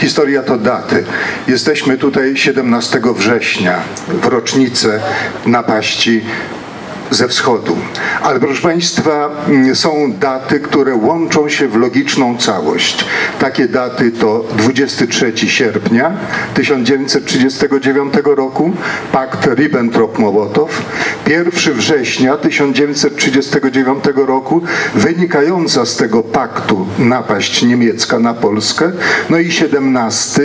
Historia to daty. Jesteśmy tutaj 17 września, w rocznicę napaści ze wschodu. Ale proszę Państwa, są daty, które łączą się w logiczną całość. Takie daty to 23 sierpnia 1939 roku, pakt Ribbentrop-Mołotow, 1 września 1939 roku, wynikająca z tego paktu napaść niemiecka na Polskę, no i 17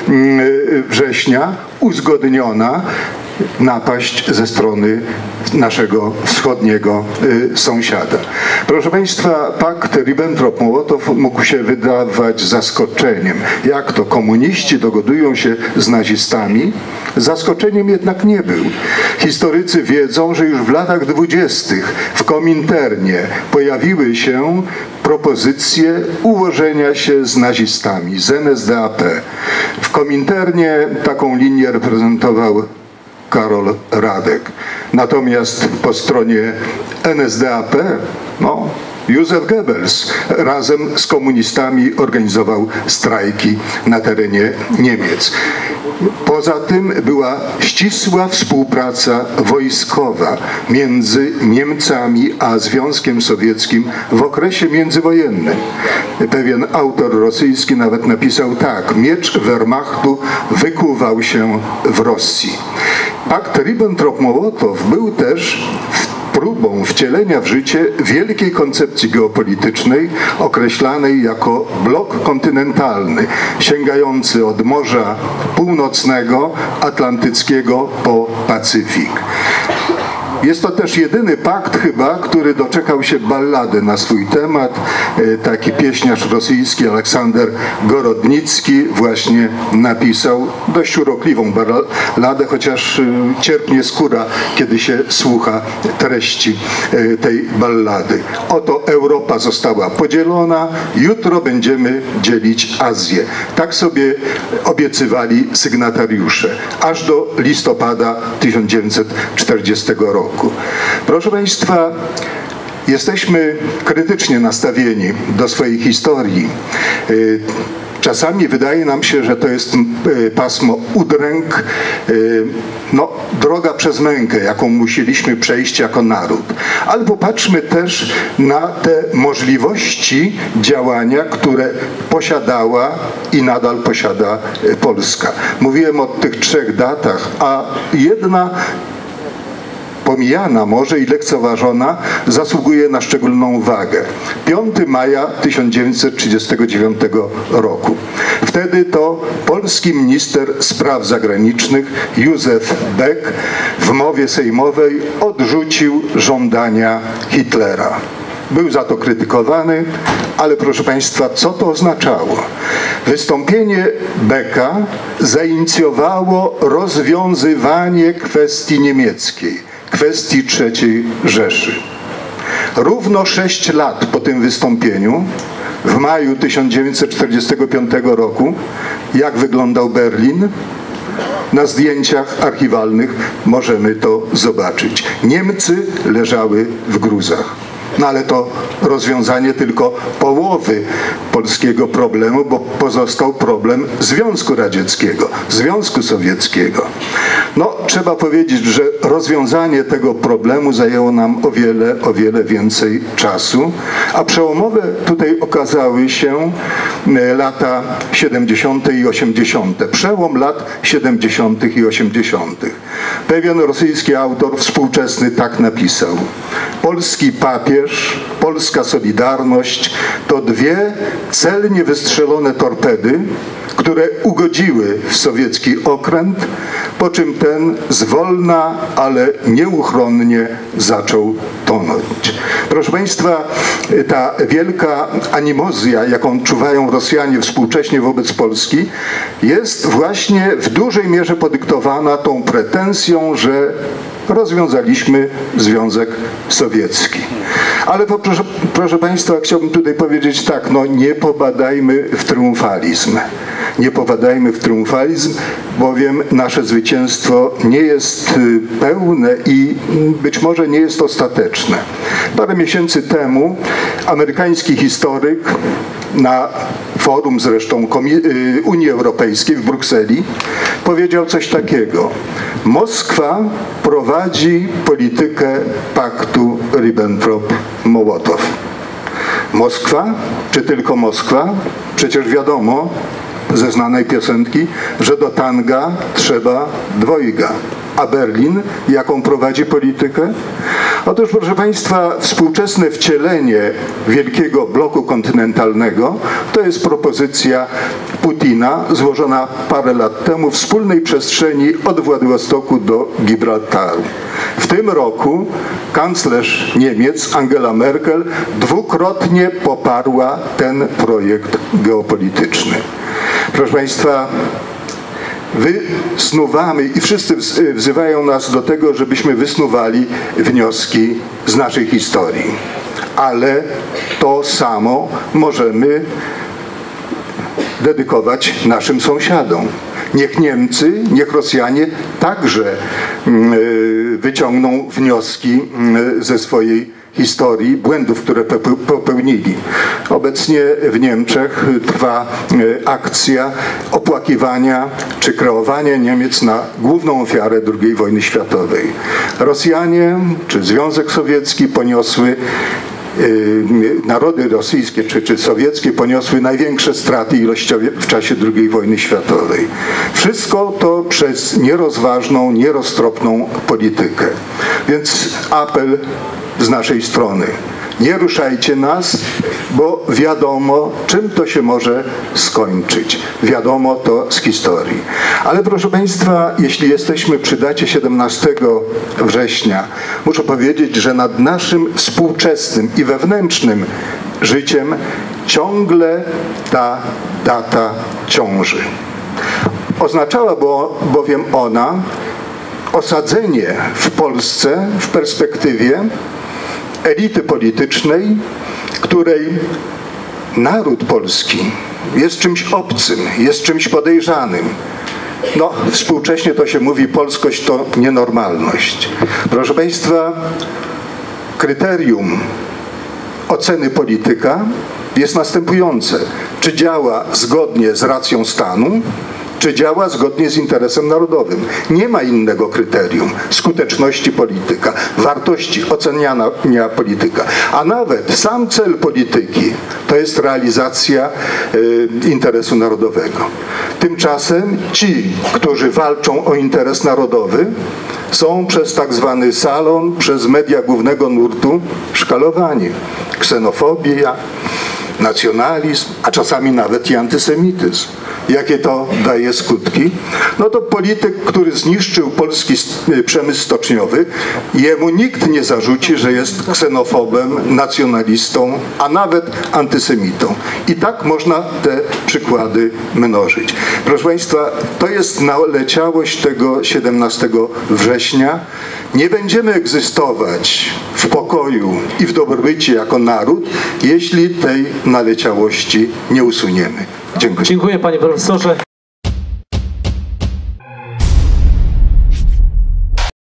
września uzgodniona napaść ze strony naszego wschodniego sąsiada. Proszę Państwa, pakt Ribbentrop-Mołotow mógł się wydawać zaskoczeniem. Jak to komuniści dogadują się z nazistami? Zaskoczeniem jednak nie był. Historycy wiedzą, że już w latach 20. w Kominternie pojawiły się propozycje ułożenia się z nazistami, z NSDAP. W Kominternie taką linię reprezentował Karol Radek. Natomiast po stronie NSDAP, Józef Goebbels razem z komunistami organizował strajki na terenie Niemiec. Poza tym była ścisła współpraca wojskowa między Niemcami a Związkiem Sowieckim w okresie międzywojennym. Pewien autor rosyjski nawet napisał tak: miecz Wehrmachtu wykuwał się w Rosji. Pakt Ribbentrop-Mołotow był też próbą wcielenia w życie wielkiej koncepcji geopolitycznej określanej jako blok kontynentalny, sięgający od Morza Północnego, Atlantyckiego po Pacyfik. Jest to też jedyny pakt chyba, który doczekał się ballady na swój temat. Taki pieśniarz rosyjski Aleksander Gorodnicki właśnie napisał dość urokliwą balladę, chociaż cierpnie skóra, kiedy się słucha treści tej ballady. Oto Europa została podzielona, jutro będziemy dzielić Azję. Tak sobie obiecywali sygnatariusze, aż do listopada 1940 roku. Proszę Państwa, jesteśmy krytycznie nastawieni do swojej historii. Czasami wydaje nam się, że to jest pasmo udręk, droga przez mękę, jaką musieliśmy przejść jako naród. Ale popatrzmy też na te możliwości działania, które posiadała i nadal posiada Polska. Mówiłem o tych 3 datach, a jedna pomijana może i lekceważona zasługuje na szczególną uwagę. 5 maja 1939 roku. Wtedy to polski minister spraw zagranicznych Józef Beck w mowie sejmowej odrzucił żądania Hitlera. Był za to krytykowany, ale proszę Państwa, co to oznaczało? Wystąpienie Becka zainicjowało rozwiązywanie kwestii niemieckiej, kwestii III Rzeszy. Równo 6 lat po tym wystąpieniu, w maju 1945 roku, jak wyglądał Berlin? Na zdjęciach archiwalnych możemy to zobaczyć. Niemcy leżały w gruzach. No ale to rozwiązanie tylko połowy polskiego problemu, bo pozostał problem Związku Radzieckiego, Związku Sowieckiego. Trzeba powiedzieć, że rozwiązanie tego problemu zajęło nam o wiele więcej czasu, a przełomowe tutaj okazały się lata 70. i 80. Przełom lat 70. i 80. Pewien rosyjski autor współczesny tak napisał: polski papież, polska solidarność to 2 celnie wystrzelone torpedy, które ugodziły w sowiecki okręt, po czym ten zwolna, ale nieuchronnie zaczął tonąć. Proszę Państwa, ta wielka animozja, jaką czuwają Rosjanie współcześnie wobec Polski, jest właśnie w dużej mierze podyktowana tą pretensją, że rozwiązaliśmy Związek Sowiecki. Ale proszę Państwa, chciałbym tutaj powiedzieć tak, nie popadajmy w triumfalizm. Nie popadajmy w triumfalizm, bowiem nasze zwycięstwo nie jest pełne i być może nie jest ostateczne. Parę miesięcy temu amerykański historyk na forum zresztą Unii Europejskiej w Brukseli, powiedział coś takiego: Moskwa prowadzi politykę paktu Ribbentrop-Mołotow. Moskwa? Czy tylko Moskwa? Przecież wiadomo ze znanej piosenki, że do tanga trzeba dwojga. A Berlin jaką prowadzi politykę? Otóż, proszę Państwa, współczesne wcielenie wielkiego bloku kontynentalnego to jest propozycja Putina złożona parę lat temu w wspólnej przestrzeni od Władywostoku do Gibraltaru. W tym roku kanclerz Niemiec Angela Merkel dwukrotnie poparła ten projekt geopolityczny. Proszę Państwa, wysnuwamy i wszyscy wzywają nas do tego, żebyśmy wysnuwali wnioski z naszej historii. Ale to samo możemy dedykować naszym sąsiadom. Niech Niemcy, niech Rosjanie także wyciągną wnioski ze swojej historii, błędów, które popełnili. Obecnie w Niemczech trwa akcja opłakiwania czy kreowania Niemiec na główną ofiarę II wojny światowej. Rosjanie czy Związek Sowiecki poniosły narody rosyjskie czy sowieckie poniosły największe straty ilościowe w czasie II wojny światowej. Wszystko to przez nierozważną, nieroztropną politykę. Więc apel z naszej strony: nie ruszajcie nas, bo wiadomo, czym to się może skończyć. Wiadomo to z historii. Ale proszę Państwa, jeśli jesteśmy przy dacie 17 września, muszę powiedzieć, że nad naszym współczesnym i wewnętrznym życiem ciągle ta data ciąży. Oznaczała bowiem ona osadzenie w Polsce w perspektywie elity politycznej, której naród polski jest czymś obcym, jest czymś podejrzanym. No, współcześnie to się mówi, polskość to nienormalność. Proszę Państwa, kryterium oceny polityka jest następujące: czy działa zgodnie z racją stanu, czy działa zgodnie z interesem narodowym. Nie ma innego kryterium skuteczności polityka, wartości oceniania polityka. A nawet sam cel polityki to jest realizacja interesu narodowego. Tymczasem ci, którzy walczą o interes narodowy, są przez tak zwany salon, przez media głównego nurtu szkalowani. Ksenofobia, nacjonalizm, a czasami nawet i antysemityzm. Jakie to daje skutki? No to polityk, który zniszczył polski przemysł stoczniowy, jemu nikt nie zarzuci, że jest ksenofobem, nacjonalistą, a nawet antysemitą. I tak można te przykłady mnożyć. Proszę Państwa, to jest naleciałość tego 17 września. Nie będziemy egzystować w pokoju i w dobrobycie jako naród, jeśli tej naleciałości nie usuniemy. Dziękuję. Dziękuję, panie profesorze.